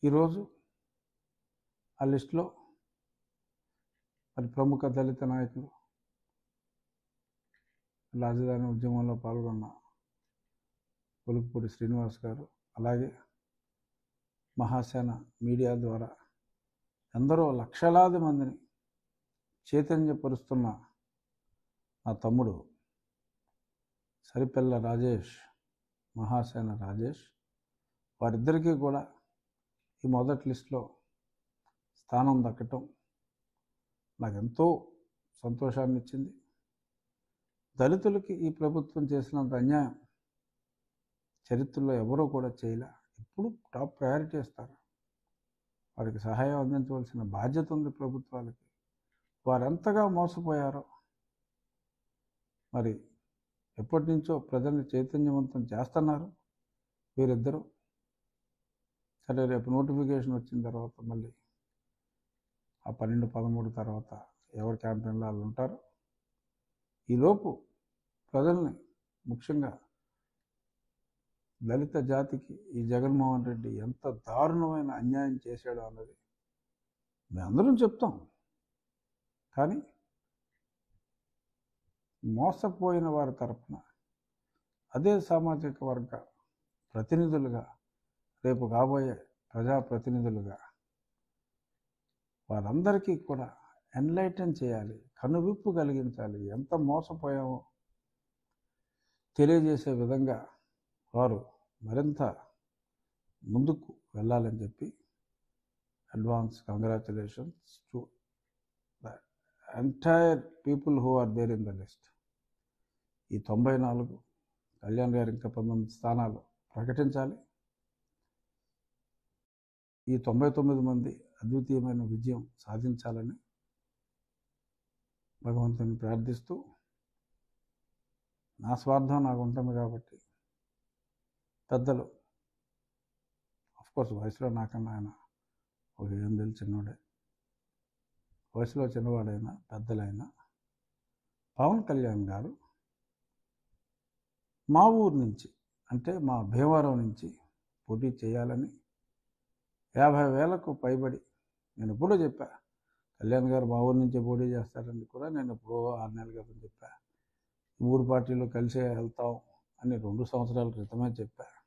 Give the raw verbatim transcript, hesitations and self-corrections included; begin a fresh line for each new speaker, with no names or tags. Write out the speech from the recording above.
ఈరోజు ఆ లిస్టులో మరి ప్రముఖ దళిత నాయకులు, రాజధాని ఉద్యమంలో పాల్గొన్న కొలికపూడి శ్రీనివాస్ గారు, అలాగే మహాసేన మీడియా ద్వారా ఎందరో లక్షలాది మందిని చైతన్యపరుస్తున్న నా తమ్ముడు సరిపెల్ల రాజేష్, మహాసేన రాజేష్, వారిద్దరికీ కూడా ఈ మొదటి లిస్టులో స్థానం దక్కటం నాకు ఎంతో సంతోషాన్ని ఇచ్చింది. దళితులకి ఈ ప్రభుత్వం చేసినంత అన్యాయం చరిత్రలో ఎవరూ కూడా చేయలే. ఎప్పుడు టాప్ ప్రయారిటీ ఇస్తారు. వారికి సహాయం అందించవలసిన బాధ్యత ఉంది ప్రభుత్వాలకి. వారెంతగా మోసపోయారో మరి ఎప్పటి నుంచో ప్రజల్ని చైతన్యవంతం చేస్తున్నారు వీరిద్దరూ. సరే, రేపు నోటిఫికేషన్ వచ్చిన తర్వాత మళ్ళీ ఆ పన్నెండు పదమూడు తర్వాత ఎవరి క్యాంపెయిన్లో వాళ్ళు ఉంటారు. ఈలోపు ప్రజల్ని, ముఖ్యంగా దళిత జాతికి ఈ జగన్మోహన్ రెడ్డి ఎంత దారుణమైన అన్యాయం చేశాడో అన్నది మేము అందరం చెప్తాం. కానీ మోసపోయిన వారి తరపున అదే సామాజిక వర్గ ప్రతినిధులుగా, రేపు కాబోయే ప్రజాప్రతినిధులుగా వారందరికీ కూడా ఎన్లైటన్ చేయాలి, కనువిప్పు కలిగించాలి, ఎంత మోసపోయామో తెలియజేసే విధంగా వారు మరింత ముందుకు వెళ్ళాలని చెప్పి advance congratulations to the entire people who are there in the list. ఈ తొంభై నాలుగు కళ్యాణ్ గారు ఇంకా పంతొమ్మిది స్థానాలు ప్రకటించాలి. ఈ తొంభై తొమ్మిది మంది అద్వితీయమైన విజయం సాధించాలని భగవంతుని ప్రార్థిస్తూ, నా స్వార్థం నాకు ఉంటుంది కాబట్టి పెద్దలు, ఆఫ్కోర్స్ వయసులో నాకన్నా ఆయన ఒక ఎనిమిదేళ్ళు చిన్నవాడే, వయసులో చిన్నవాడైనా పెద్దలైనా పవన్ కళ్యాణ్ గారు మా ఊరు నుంచి, అంటే మా భీమవరం నుంచి పోటీ చేయాలని యాభై వేలకు పైబడి నేను ఎప్పుడో చెప్పా. కళ్యాణ్ గారు మా ఊరు నుంచే పోటీ చేస్తారని కూడా నేను ఎప్పుడో ఆరు నెలల క్రితం చెప్పా. మూడు పార్టీలు కలిసే వెళ్తాం అని రెండు సంవత్సరాల క్రితమే చెప్పా.